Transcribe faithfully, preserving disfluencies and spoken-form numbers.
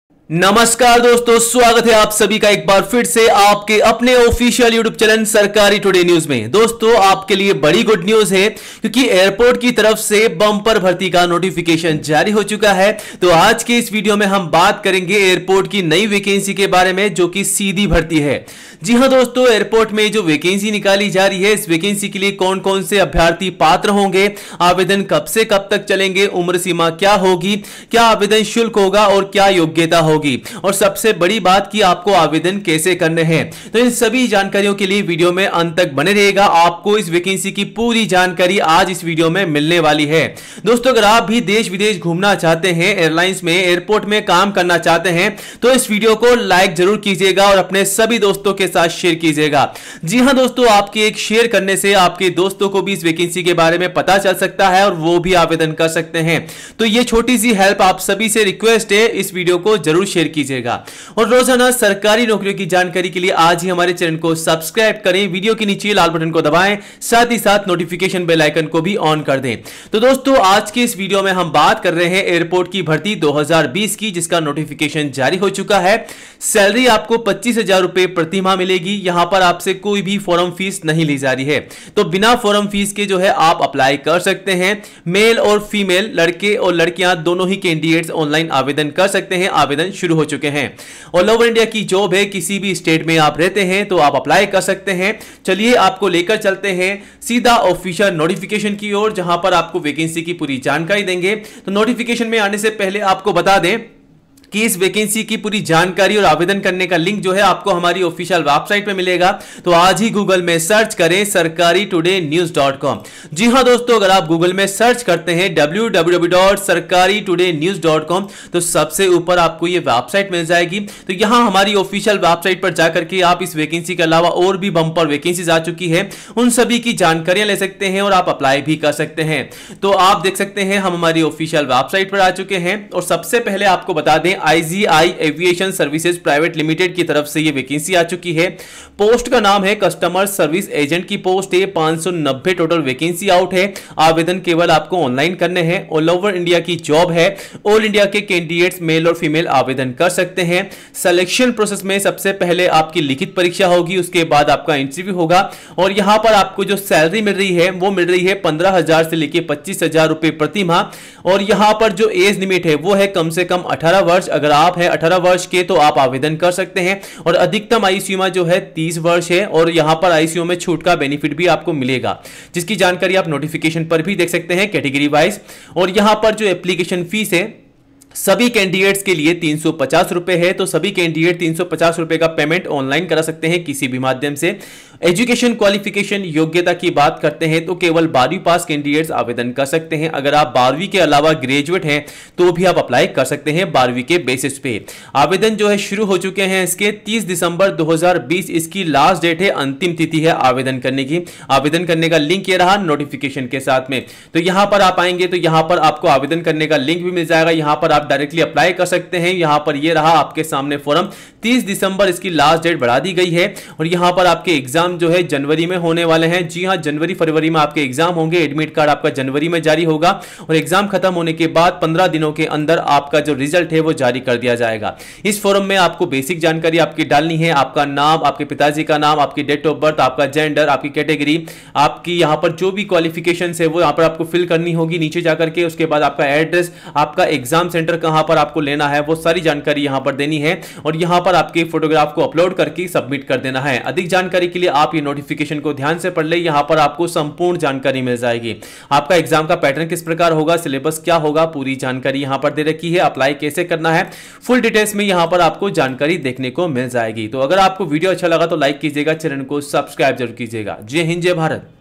नमस्कार दोस्तों, स्वागत है आप सभी का एक बार फिर से आपके अपने official YouTube channel Sarkari today news में। दोस्तों, आपके लिए बड़ी गुड न्यूज है क्योंकि एयरपोर्ट की तरफ से बम्पर भर्ती का नोटिफिकेशन जारी हो चुका है। तो आज के इस वीडियो में हम बात करेंगे एयरपोर्ट की नई वैकेंसी के बारे में, जो कि सीधी भर्ती है। जी हां दोस्तों, एयरपोर्ट में जो वैकेंसी निकाली जा रही है, इस वैकेंसी के लिए कौन कौन से अभ्यर्थी पात्र होंगे, आवेदन कब से कब तक चलेंगे, उम्र सीमा क्या होगी, क्या आवेदन शुल्क होगा और क्या योग्यता होगी, और सबसे बड़ी बात कि आपको आवेदन कैसे करने हैं। तो इन सभी जानकारियों के लिए वीडियो में अंत तक बने रहेगा। आपको इस वैकेंसी की पूरी जानकारी आज इस वीडियो में मिलने वाली है। दोस्तों, अगर आप भी देश विदेश घूमना चाहते हैं, एयरलाइंस में, एयरपोर्ट में काम करना चाहते हैं, तो इस वीडियो को लाइक जरूर कीजिएगा और अपने सभी दोस्तों के साथ शेयर कीजिएगा। जी हां दोस्तों, आपके एक शेयर करने से आपके दोस्तों को भी इस वैकेंसी के बारे में पता चल सकता है और वो भी आवेदन कर सकते हैं। तो ये छोटी सी हेल्प आप सभी से रिक्वेस्ट है, इस वीडियो को जरूर शेयर कीजिएगा। और रोजाना सरकारी नौकरियों की जानकारी के लिए आज ही हमारे चैनल को सब्सक्राइब करें, वीडियो के नीचे लाल बटन को दबाएं, साथ ही साथ नोटिफिकेशन बेल आइकन को भी ऑन कर दें। तो दोस्तों, आज के इस वीडियो में हम बात कर रहे हैं एयरपोर्ट की भर्ती दो हज़ार बीस की, जिसका नोटिफिकेशन जारी हो चुका है। सैलरी आपको पच्चीस हजार रुपए प्रति माह मिलेगी। यहां पर आपसे कोई भी फॉर्म फीस नहीं ली जा रही है, तो बिना फॉर्म फीस के जो है आप अप्लाई कर सकते हैं। मेल और फीमेल, लड़के और लड़कियां दोनों ही कैंडिडेट्स ऑनलाइन आवेदन कर सकते हैं। आवेदन शुरू हो चुके हैं। ऑल ओवर इंडिया की जॉब है, किसी भी स्टेट में आप रहते हैं तो आप अप्लाई कर सकते हैं। चलिए आपको लेकर चलते हैं सीधा ऑफिशियल नोटिफिकेशन की ओर, जहां पर आपको वैकेंसी की पूरी जानकारी देंगे। तो नोटिफिकेशन में आने से पहले आपको बता दें कि इस वैकेंसी की पूरी जानकारी और आवेदन करने का लिंक जो है आपको हमारी ऑफिशियल वेबसाइट पे मिलेगा। तो आज ही गूगल में सर्च करें Sarkari today news dot com. जी हां दोस्तों, अगर आप गूगल में सर्च करते हैं W W W dot Sarkari today news dot com, तो सबसे ऊपर आपको ये वेबसाइट मिल जाएगी। तो यहां हमारी ऑफिशियल वेबसाइट पर जाकर के आप इस वैकेंसी के अलावा और भी बम्पर वैकेंसीज आ चुकी है, उन सभी की जानकारियां ले सकते हैं और आप अप्लाई भी कर सकते हैं। तो आप देख सकते हैं हम हमारी ऑफिशियल वेबसाइट पर आ चुके हैं। और सबसे पहले आपको बता दें, IGI aviation services private limited की तरफ से ये वैकेंसी आ चुकी है। पोस्ट का नाम है कस्टमर सर्विस एजेंट की पोस्ट है। पांच सौ नब्बे टोटल वैकेंसी आउट है। आवेदन केवल आपको ऑनलाइन करने हैं। ऑल ओवर इंडिया की जॉब है। ऑल इंडिया के कैंडिडेट्स मेल और फीमेल आवेदन कर सकते हैं। सिलेक्शन प्रोसेस में सबसे पहले आपकी लिखित परीक्षा होगी, उसके बाद आपका इंटरव्यू होगा। और यहां पर आपको जो सैलरी मिल रही है वो मिल रही है पंद्रह हजार से लेकर पच्चीस हजार रुपए प्रति माह। और यहां पर जो एज लिमिट है वो है कम से कम अठारह वर्ष। अगर आप हैं अठारह वर्ष के तो आप आवेदन कर सकते हैं। और अधिकतम आयु सीमा जो है तीस वर्ष है। और यहां पर आयु सीमा में छूट का बेनिफिट भी आपको मिलेगा, जिसकी जानकारी आप नोटिफिकेशन पर भी देख सकते हैं कैटेगरी वाइज। और यहां पर जो एप्लीकेशन फीस है सभी कैंडिडेट्स के लिए तीन सौ पचास रुपए है। तो सभी कैंडिडेट तीन सौ पचास रुपए का पेमेंट ऑनलाइन करा सकते हैं किसी भी माध्यम से। एजुकेशन क्वालिफिकेशन, योग्यता की बात करते हैं तो केवल बारहवीं पास कैंडिडेट्स आवेदन कर सकते हैं। अगर आप बारहवीं के अलावा ग्रेजुएट हैं तो भी आप अप्लाई कर सकते हैं बारहवीं के बेसिस पे। आवेदन जो है शुरू हो चुके हैं इसके तीस दिसंबर दो हज़ार बीस इसकी लास्ट डेट है, अंतिम तिथि है आवेदन करने की। आवेदन करने का लिंक ये रहा नोटिफिकेशन के साथ में। तो यहां पर आप आएंगे तो यहां पर आपको आवेदन करने का लिंक भी मिल जाएगा। यहां पर आप डायरेक्टली अप्लाई कर सकते हैं। यहां पर ये रहा आपके सामने फॉर्म। तीस दिसंबर इसकी लास्ट डेट बढ़ा दी गई है। और यहां पर आपके एग्जाम जो है जनवरी में होने वाले हैं। जी हां, जनवरी फरवरी में आपके एग्जाम होंगे। एडमिट कार्ड आपका जनवरी में जारी होगा और एग्जाम खत्म होने के बाद पंद्रह दिनों के अंदर आपका जो रिजल्ट है वो जारी कर दिया जाएगा। इस फॉर्म में आपको बेसिक जानकारी आपकी डालनी है। आपका नाम, आपके पिताजी का नाम, आपकी डेट ऑफ बर्थ, आपका जेंडर, आपकी कैटेगरी, आपकी यहां पर जो भी क्वालिफिकेशन है वो यहां पर आपको फिल करनी होगी नीचे जाकर के। उसके बाद आपका एड्रेस, आपका एग्जाम सेंटर कहां पर आपको लेना है वो सारी जानकारी यहां पर देनी है। और यहां पर आपके फोटोग्राफ को अपलोड करके सबमिट कर देना है। अधिक जानकारी के लिए आप ये नोटिफिकेशन को ध्यान से पढ़ ले, यहां पर आपको संपूर्ण जानकारी मिल जाएगी। आपका एग्जाम का पैटर्न किस प्रकार होगा, सिलेबस क्या होगा, पूरी जानकारी यहां पर दे रखी है। अप्लाई कैसे करना है, फुल डिटेल्स में यहां पर आपको जानकारी देखने को मिल जाएगी। तो अगर आपको वीडियो अच्छा लगा तो लाइक कीजिएगा, चैनल को सब्सक्राइब जरूर कीजिएगा। जय हिंद, जय भारत।